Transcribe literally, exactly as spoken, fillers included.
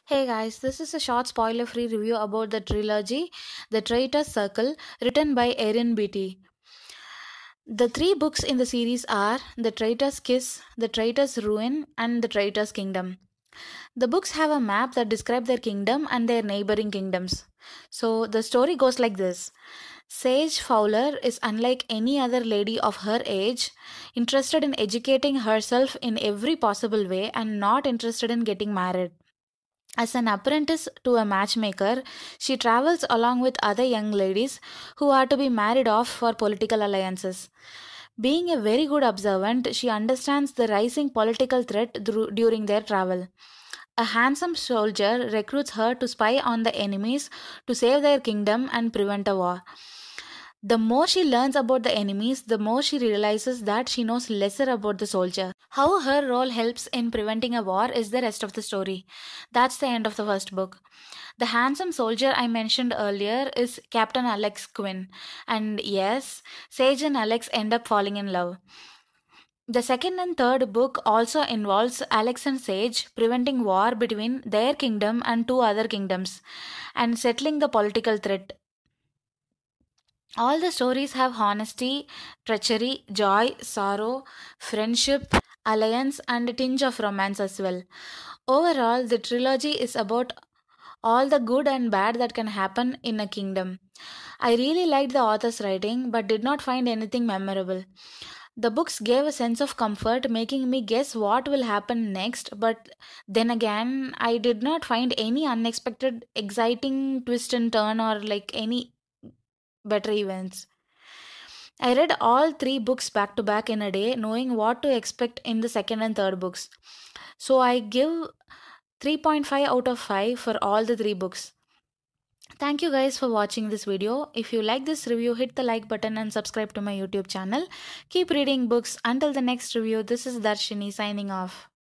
Hey guys, this is a short spoiler free review about the trilogy The Traitor Circle, written by Erin Beaty. The three books in the series are The Traitor's Kiss, The Traitor's Ruin, and The Traitor's Kingdom. The books have a map that describes their kingdom and their neighboring kingdoms. So the story goes like this. Sage Fowler is unlike any other lady of her age, interested in educating herself in every possible way and not interested in getting married. As an apprentice to a matchmaker, she travels along with other young ladies who are to be married off for political alliances. Being a very good observant, she understands the rising political threat through, during their travel. A handsome soldier recruits her to spy on the enemies to save their kingdom and prevent a war. The more she learns about the enemies, the more she realizes that she knows lesser about the soldier. How her role helps in preventing a war is the rest of the story. That's the end of the first book. The handsome soldier I mentioned earlier is Captain Alex Quinn. And yes, Sage and Alex end up falling in love. The second and third book also involves Alex and Sage preventing war between their kingdom and two other kingdoms and settling the political threat. All the stories have honesty, treachery, joy, sorrow, friendship, alliance, and a tinge of romance as well. Overall, the trilogy is about all the good and bad that can happen in a kingdom. I really liked the author's writing but did not find anything memorable. The books gave a sense of comfort, making me guess what will happen next, but then again, I did not find any unexpected, exciting twist and turn or like any better events. I read all three books back to back in a day, knowing what to expect in the second and third books. So I give three point five out of five for all the three books. Thank you guys for watching this video. If you like this review, hit the like button and subscribe to my YouTube channel. Keep reading books. Until the next review, this is Darshini signing off.